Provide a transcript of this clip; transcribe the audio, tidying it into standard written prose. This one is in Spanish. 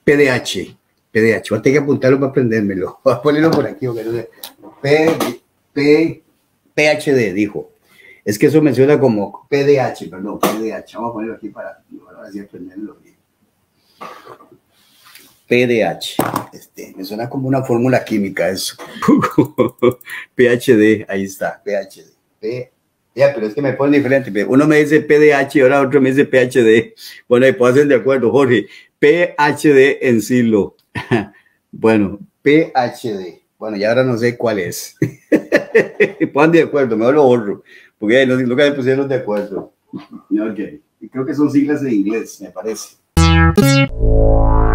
PDH. PDH. Voy a tener que apuntarlo para aprendérmelo. Voy a ponerlo por aquí. No sé. PHD, dijo. Es que eso menciona como PDH, perdón, PDH. Vamos a ponerlo aquí para así aprenderlo bien. PDH. Me suena como una fórmula química eso. PHD, ahí está, PHD. Ya, pero es que me ponen diferente. Uno me dice PDH y ahora otro me dice PHD. Bueno, ahí pueden de acuerdo, Jorge. PHD en silo. Bueno, PHD. Bueno, y ahora no sé cuál es. Pongan de acuerdo, mejor lo borro. Porque nunca me pusieron de acuerdo. Ok. Y creo que son siglas en inglés, me parece.